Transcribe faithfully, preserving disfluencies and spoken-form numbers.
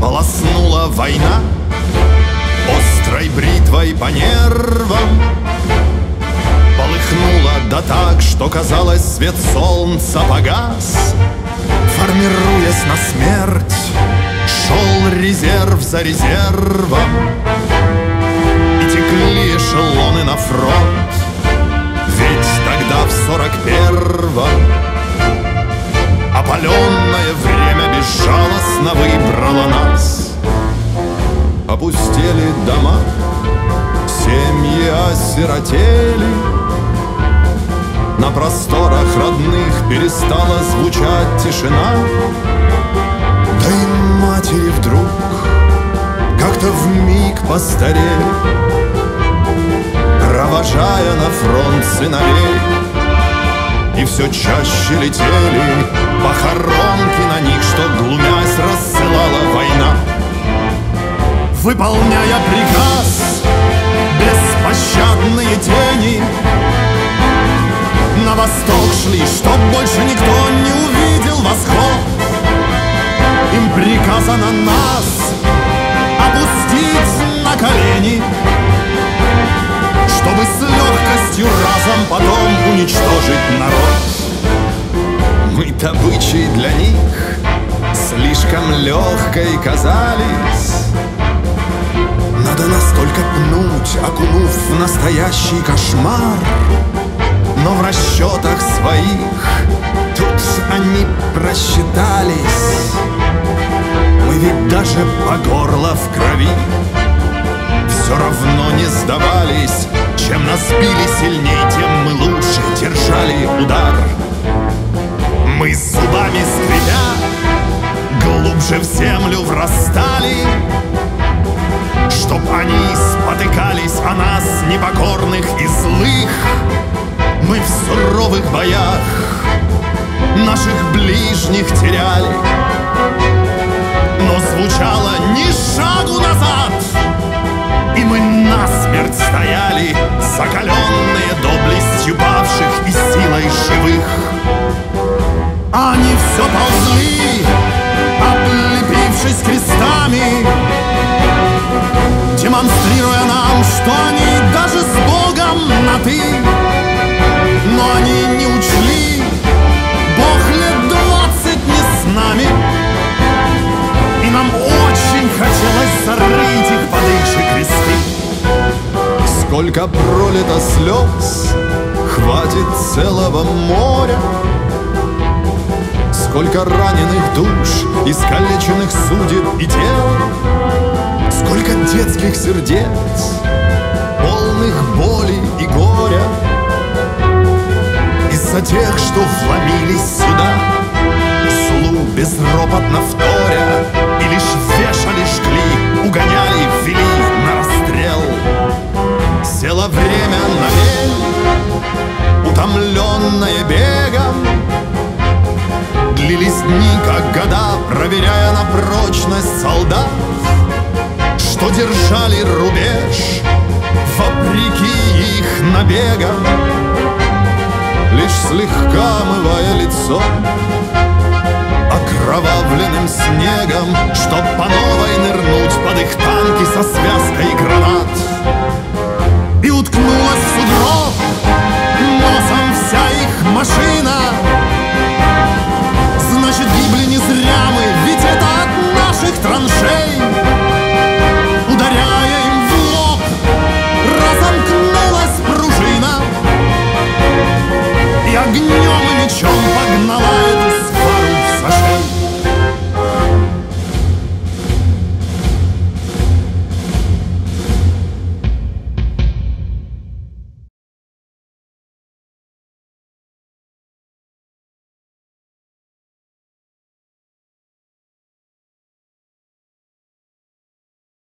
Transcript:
Полоснула война острой бритвой по нервам, полыхнула да так, что казалось, свет солнца погас. Формируясь на смерть, шел резерв за резервом, и текли эшелоны на фронт. Ведь тогда, в сорок первом, опаленное время безжалостно выбрало нас. Опустели дома, семьи осиротели, на просторах родных перестала звучать тишина. Да и матери вдруг как-то вмиг постарели, провожая на фронт сыновей. И все чаще летели похоронки на них, что, глумясь, рассылала война. Выполняя приказ, беспощадные тени на восток шли, чтоб больше никто не увидел восход. Им приказано нас опустить на колени, чтобы с легкостью разом потом уничтожить народ. Мы добычей для них слишком легкой казались. Надо настолько пнуть, окунув в настоящий кошмар. Но в расчетах своих тут они просчитались. Мы ведь даже по горло в крови все равно не сдавались. Чем нас били сильней, тем мы лучше держали удар. Мы зубами скрипя глубже в землю врастали, чтоб они спотыкались о нас, непокорных и злых. Мы в суровых боях наших ближних теряли, но звучало ни шагу назад, и мы насмерть стояли, закаленные доблестью павших и силой живых. Они все ползли, облепившись крестами, демонстрируя нам, что они даже с Богом на «ты». Но они не учли, Бог лет двадцать не с нами, и нам очень хотелось зарыть их под их же кресты. Сколько пролито слез, хватит целого моря. Сколько раненых душ, искалеченных судеб и тел. Сколько детских сердец, полных боли и горя. Из-за тех, что вломились сюда, злу безропотно вторя, и лишь вешали, жгли, угоняли, ввели на расстрел. Село время на мель, утомленное бегом. Длились дни, как года, проверяя на прочность солдат, что держали рубеж вопреки их набегам. Лишь слегка омывая лицо окровавленным снегом, чтоб по новой нырнуть под их танки со связкой гранат.